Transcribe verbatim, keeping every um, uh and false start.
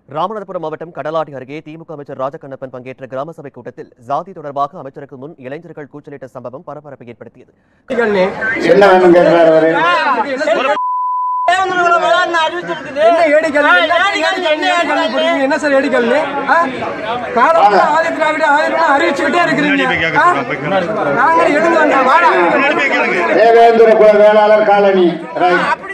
ராமநாதபுரம் மாவட்டம் கடலாடி அருகே திமுக அமைச்சர் ராஜகண்ணப்பன் பங்கேற்ற கிராம சபை கூட்டத்தில் சாதி தொடர்பாக அமைச்சருக்கு முன் இளைஞர்கள் கூச்சலிட்ட சம்பவம் பரபரப்பை ஏற்படுத்தியது. தேவேந்திர குல வேளாளர் காலனி